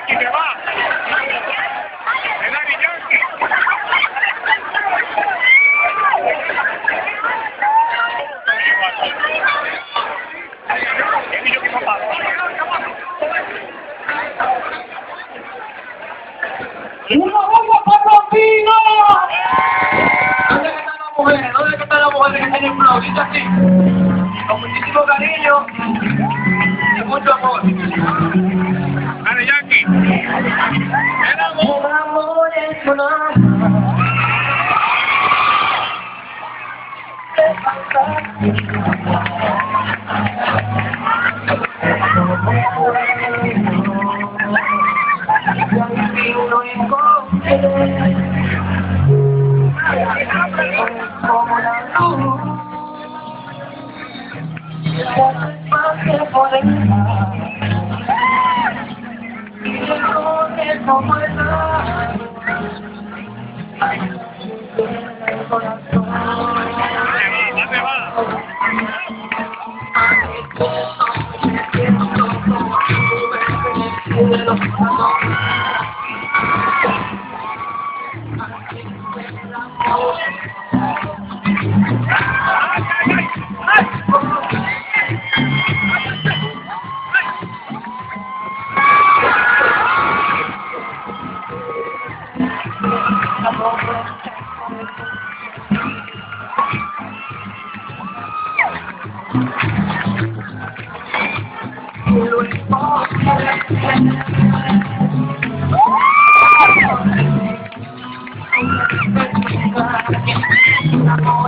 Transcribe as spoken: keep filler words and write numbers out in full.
Yankee se va. El Daddy Yankee. ¿Qué yo que papá? ¡Una bomba para los pinos! ¿Dónde están las mujeres? ¿Dónde están las mujeres que tienen florita así? Con muchísimo cariño y mucho amor. Dale, Yankee. El amor. El amor es una... Uno encontré como la luz pase por el mar y recoge como el mar el corazón. ¿Dónde va? Amor